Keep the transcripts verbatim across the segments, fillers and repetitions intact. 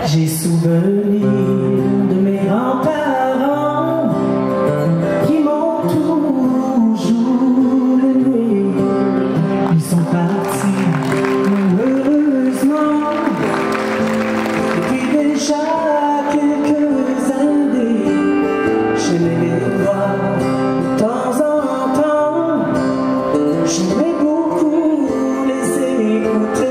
J'ai souvenir de mes grands-parents qui m'ont toujours aimé. Ils sont partis malheureusement depuis déjà quelques années. J'aimais les voir de temps en temps, j'aimais beaucoup les écouter.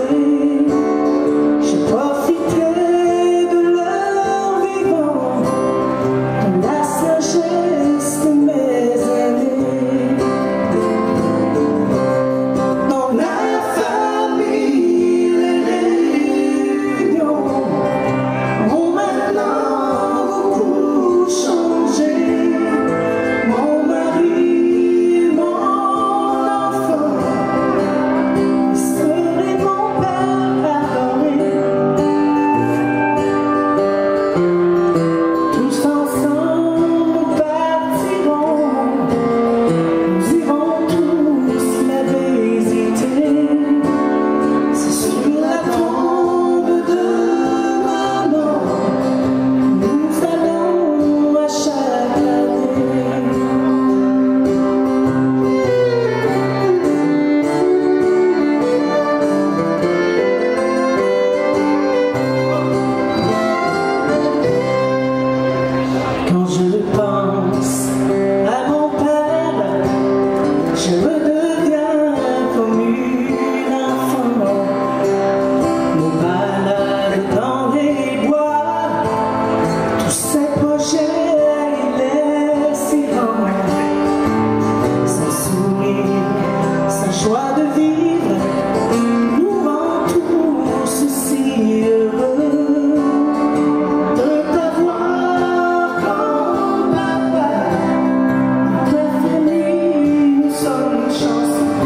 Joie de vivre nous rend tous si heureux de t'avoir comme papa. Notre famille, nous sommes chanceux.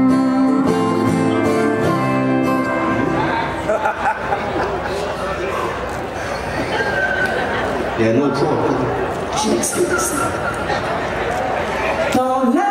Il y a un autre choix. Je m'excuse. Dans la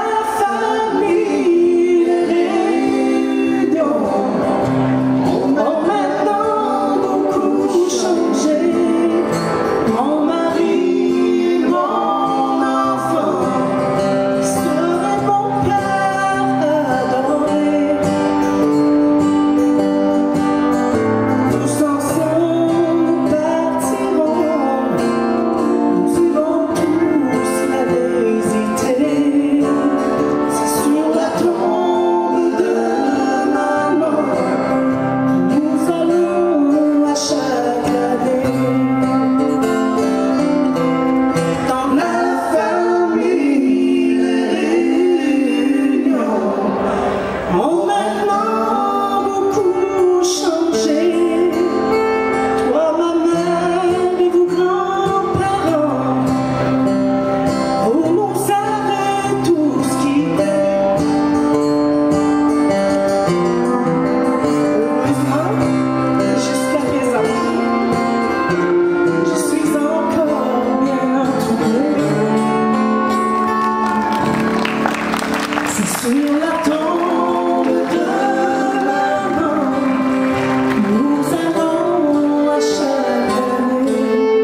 sur la tombe de maman, nous allons à chaque année.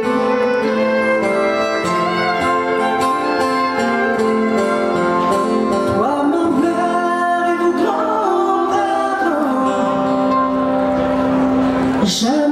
Toi, ma mère et vos grands-parents,